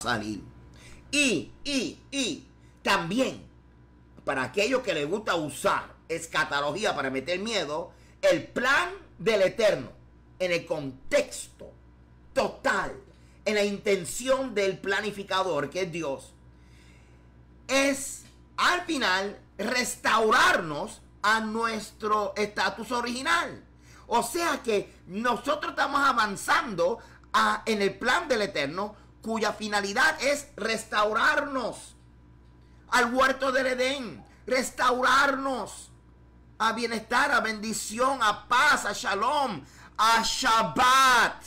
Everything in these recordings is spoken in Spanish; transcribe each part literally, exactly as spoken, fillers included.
salir. Y, y, y también, para aquellos que les gusta usar escatología para meter miedo, el plan del Eterno, en el contexto total, en la intención del planificador, que es Dios, es al final restaurarnos a nuestro estatus original. O sea que nosotros estamos avanzando a, en el plan del Eterno, cuya finalidad es restaurarnos al huerto del Edén, restaurarnos a bienestar, a bendición, a paz, a shalom, a Shabbat.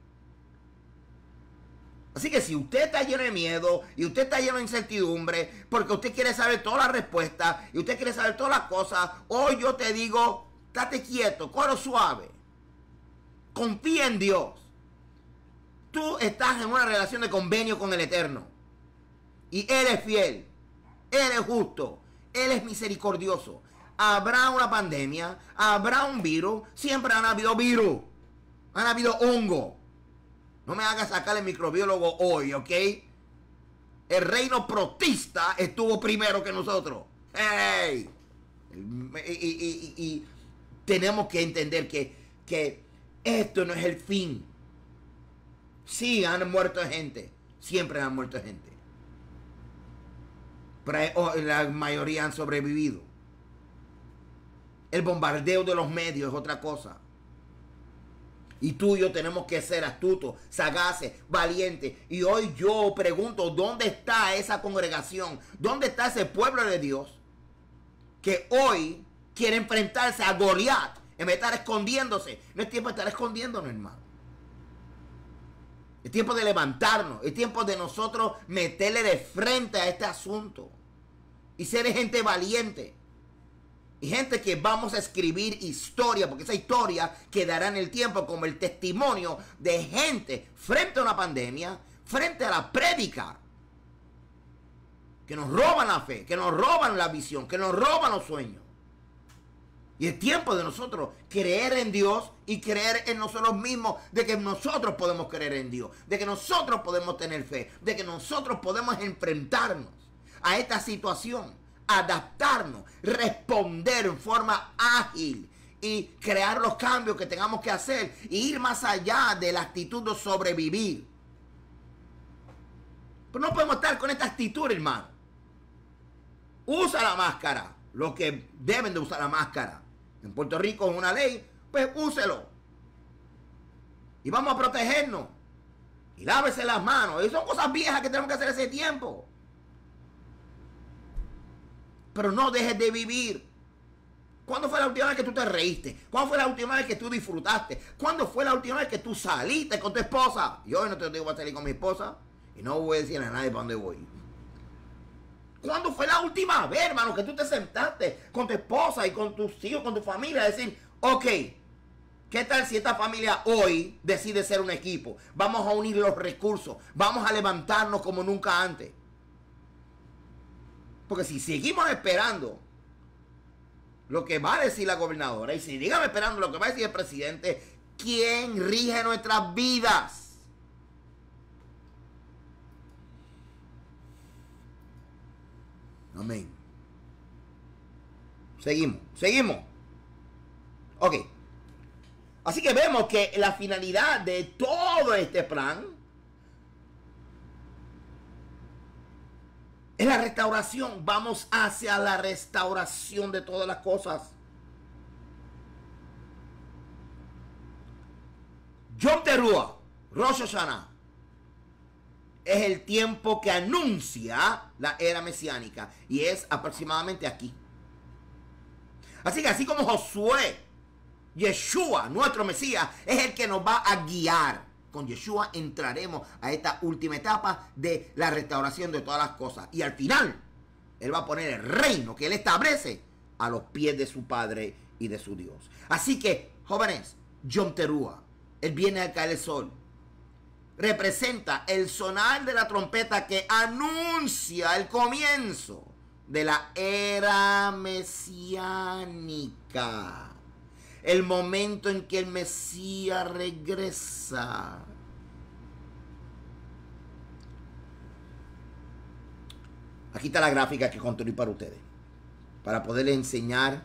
Así que si usted está lleno de miedo y usted está lleno de incertidumbre porque usted quiere saber todas las respuestas y usted quiere saber todas las cosas, hoy yo te digo, estate quieto, coro suave, confía en Dios. Tú estás en una relación de convenio con el Eterno y Él es fiel, Él es justo, Él es misericordioso. Habrá una pandemia, habrá un virus, siempre han habido virus, han habido hongo. No me hagas sacar el microbiólogo hoy, ¿ok? El reino protista estuvo primero que nosotros. ¡Hey! Y, y, y, y tenemos que entender que, que esto no es el fin. Sí, han muerto gente. Siempre han muerto gente. Pero la mayoría han sobrevivido. El bombardeo de los medios es otra cosa. Y tú y yo tenemos que ser astutos, sagaces, valientes. Y hoy yo pregunto, ¿dónde está esa congregación? ¿Dónde está ese pueblo de Dios que hoy quiere enfrentarse a Goliat en vez de estar escondiéndose? No es tiempo de estar escondiéndonos, hermano. Es tiempo de levantarnos. Es tiempo de nosotros meterle de frente a este asunto. Y ser gente valiente. Y gente que vamos a escribir historia, porque esa historia quedará en el tiempo como el testimonio de gente frente a una pandemia, frente a la prédica, que nos roban la fe, que nos roban la visión, que nos roban los sueños. Y es tiempo de nosotros creer en Dios y creer en nosotros mismos, de que nosotros podemos creer en Dios, de que nosotros podemos tener fe, de que nosotros podemos enfrentarnos a esta situación, adaptarnos, responder en forma ágil y crear los cambios que tengamos que hacer e ir más allá de la actitud de sobrevivir. Pero no podemos estar con esta actitud, hermano. Usa la máscara, los que deben de usar la máscara. En Puerto Rico es una ley, pues úselo. Y vamos a protegernos. Y lávese las manos. Y son cosas viejas que tenemos que hacer ese tiempo. Pero no dejes de vivir. ¿Cuándo fue la última vez que tú te reíste? ¿Cuándo fue la última vez que tú disfrutaste? ¿Cuándo fue la última vez que tú saliste con tu esposa? Yo hoy no te digo voy a salir con mi esposa y no voy a decirle a nadie para dónde voy. ¿Cuándo fue la última vez, hermano, que tú te sentaste con tu esposa y con tus hijos, con tu familia, a decir, ok, ¿qué tal si esta familia hoy decide ser un equipo? Vamos a unir los recursos, vamos a levantarnos como nunca antes. Porque si seguimos esperando lo que va a decir la gobernadora y si sigamos esperando lo que va a decir el presidente, ¿quién rige nuestras vidas? Amén. Seguimos, seguimos. Ok. Así que vemos que la finalidad de todo este plan es la restauración. Vamos hacia la restauración de todas las cosas. Yom Teruah, Rosh Hashanah, es el tiempo que anuncia la era mesiánica. Y es aproximadamente aquí. Así que así como Josué, Yeshua, nuestro Mesías, es el que nos va a guiar. Con Yeshua entraremos a esta última etapa de la restauración de todas las cosas. Y al final, Él va a poner el reino que Él establece a los pies de su Padre y de su Dios. Así que, jóvenes, Yom Teruah, Él viene al caer el sol. Representa el sonar de la trompeta que anuncia el comienzo de la era mesiánica. El momento en que el Mesías regresa. Aquí está la gráfica que construí para ustedes, para poderles enseñar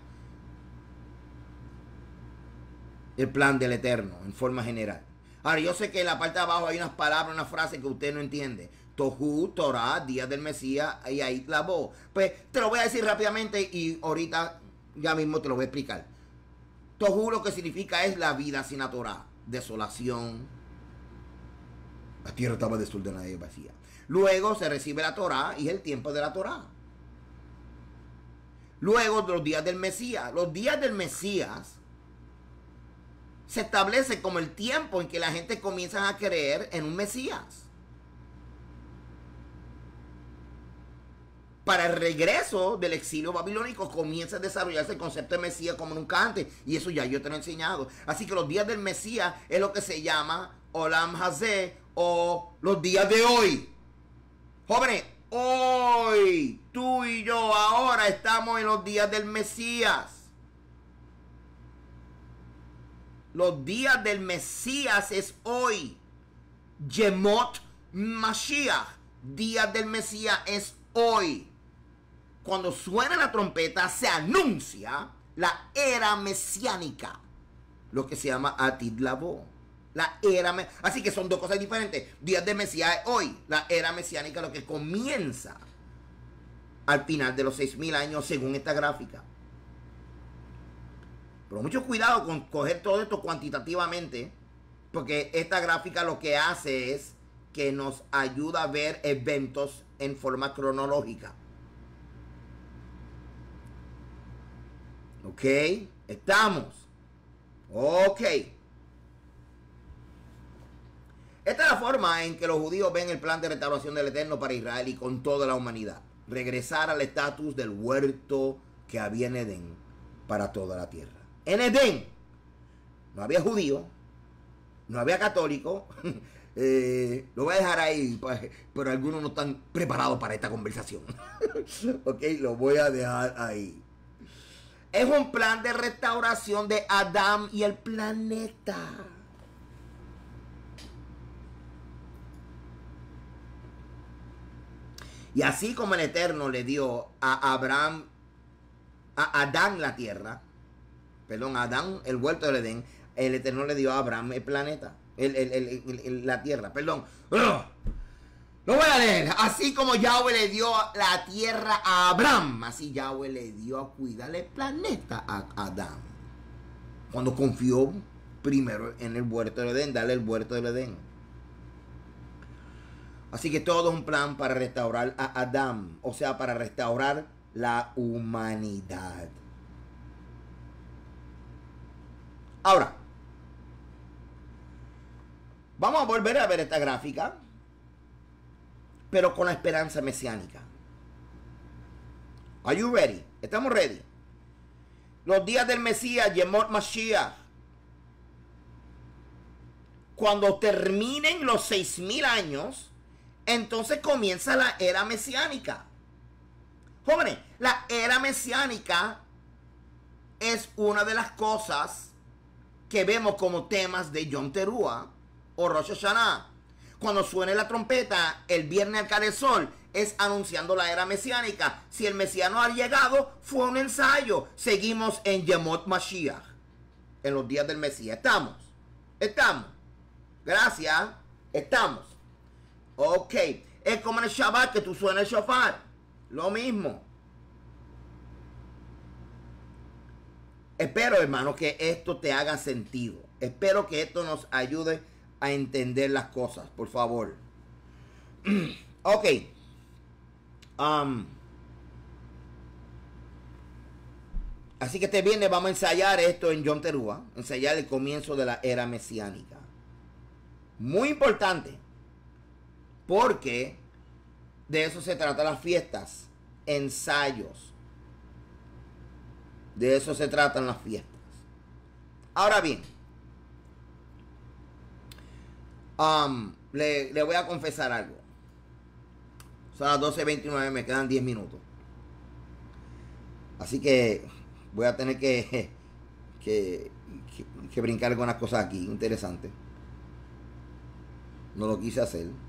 el plan del Eterno en forma general. Ahora, yo sé que en la parte de abajo hay unas palabras, unas frases que usted no entiende. Tohu, Torah, días del Mesías, y ahí la voz. Pues te lo voy a decir rápidamente y ahorita ya mismo te lo voy a explicar. Tohu lo que significa es la vida sin la Torah. Desolación. La tierra estaba desordenada y vacía. Luego se recibe la Torah y es el tiempo de la Torah. Luego los días del Mesías. Los días del Mesías se establece como el tiempo en que la gente comienza a creer en un Mesías. Para el regreso del exilio babilónico comienza a desarrollarse el concepto de Mesías como nunca antes. Y eso ya yo te lo he enseñado. Así que los días del Mesías es lo que se llama Olam Hazeh o los días de hoy. Jóvenes, hoy, tú y yo ahora estamos en los días del Mesías. Los días del Mesías es hoy. Yemot Mashiach. Días del Mesías es hoy. Cuando suena la trompeta se anuncia la era mesiánica. Lo que se llama Atid Lavo. La era me Así que son dos cosas diferentes. Días de Mesías es hoy. La era mesiánica lo que comienza al final de los seis mil años según esta gráfica. Pero mucho cuidado con coger todo esto cuantitativamente, porque esta gráfica lo que hace es que nos ayuda a ver eventos en forma cronológica. ¿Ok? Estamos. Ok. Esta es la forma en que los judíos ven el plan de restauración del Eterno para Israel y con toda la humanidad. Regresar al estatus del huerto que había en Edén para toda la tierra. En Edén no había judío, no había católico. eh, lo voy a dejar ahí, pero algunos no están preparados para esta conversación. Ok, lo voy a dejar ahí. Es un plan de restauración de Adán y el planeta. Y así como el Eterno le dio a Abraham, a Adán la tierra, perdón, a Adán el huerto del Edén, el Eterno le dio a Abraham el planeta, el, el, el, el, la tierra, perdón. Lo voy a leer. Así como Yahweh le dio la tierra a Abraham, así Yahweh le dio a cuidar el planeta a Adán. Cuando confió primero en el huerto del Edén, darle el huerto del Edén. Así que todo es un plan para restaurar a Adán, o sea, para restaurar la humanidad. Ahora, vamos a volver a ver esta gráfica, pero con la esperanza mesiánica. Are you ready? ¿Estamos ready? Los días del Mesías, Yemot Mashiach. Cuando terminen los seis mil años, entonces comienza la era mesiánica. Jóvenes, la era mesiánica es una de las cosas que vemos como temas de Yom Teruah o Rosh Hashanah. Cuando suene la trompeta el viernes al caer el sol, es anunciando la era mesiánica. Si el Mesías no ha llegado, fue un ensayo. Seguimos en Yemot Mashiach, en los días del Mesías. Estamos, estamos. Gracias, estamos. Ok, es como en el Shabbat que tú suenas el shofar. Lo mismo. Espero, hermano, que esto te haga sentido. Espero que esto nos ayude a entender las cosas, por favor. Ok. Um, así que este viernes vamos a ensayar esto en Yom Teruah. Ensayar el comienzo de la era mesiánica. Muy importante. Porque de eso se trata las fiestas. Ensayos. De eso se tratan las fiestas. Ahora bien. Um, le, le voy a confesar algo. Son las doce veintinueve, me quedan diez minutos. Así que voy a tener que, que, que, que brincar algunas cosas aquí. Interesante. No lo quise hacer.